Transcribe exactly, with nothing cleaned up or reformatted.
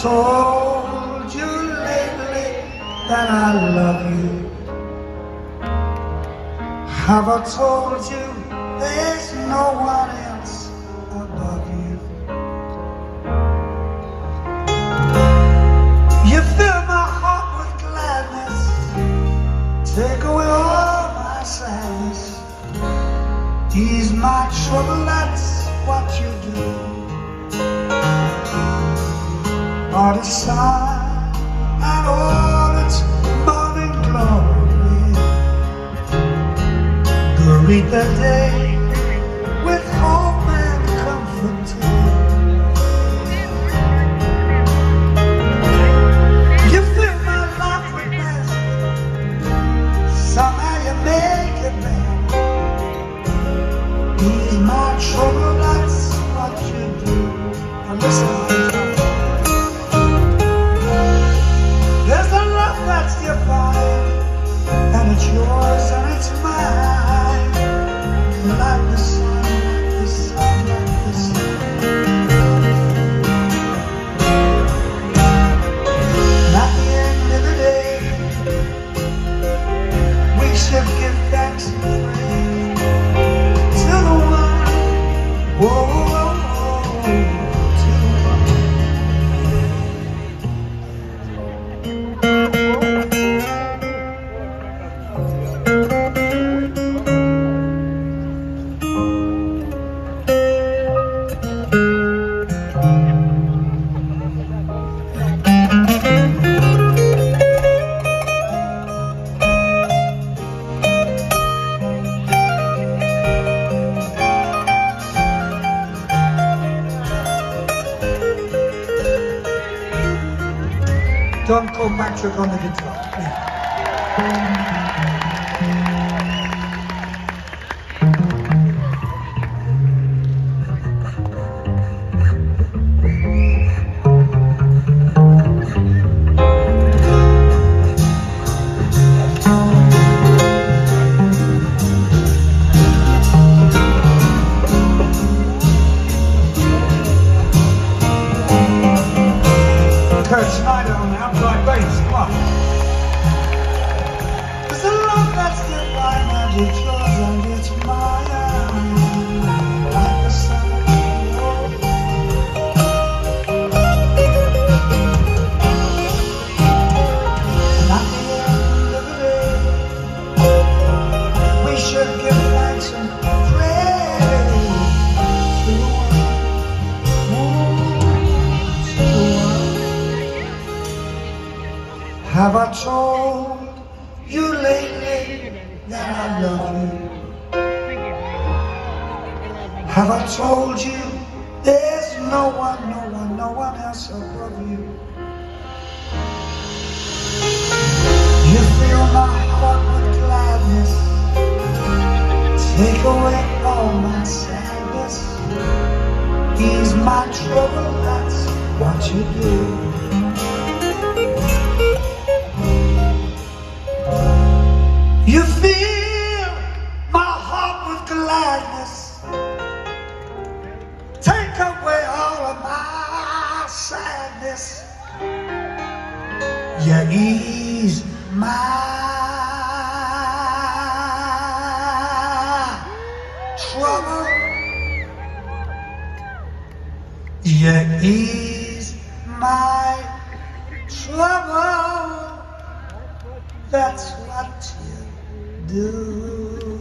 told you lately that I love you? Have I told you there's no one else above you? You fill my heart with gladness, take away all my sadness, ease my trouble, that's what you do. Are the sun and all its morning glory, greet the day with hope and comfort too. You fill my life with magic, somehow you make it better, ease my trouble, that's what you do. Now listen, that's divine, and it's yours and it's mine. Like the sun, like the sun, like the sun. And at the end of the day, we should give thanks and praise to the one, whoa, whoa, whoa, to the one. Don Kilpatrick on the guitar. Kurt Schneider on the upright bass, come on. There's a love that's divine and it's yours and it's mine. Like the sun and at the end of the day, we should give thanks and praise to the one, to the one. Have I told you lately that I love you? Have I told you there's no one, no one, no one else above you? You fill my heart with gladness, take away all my sadness, ease my trouble, that's what you do. You fill my heart with gladness, take away all of my sadness, you ease my trouble, you ease my trouble, that's what you do.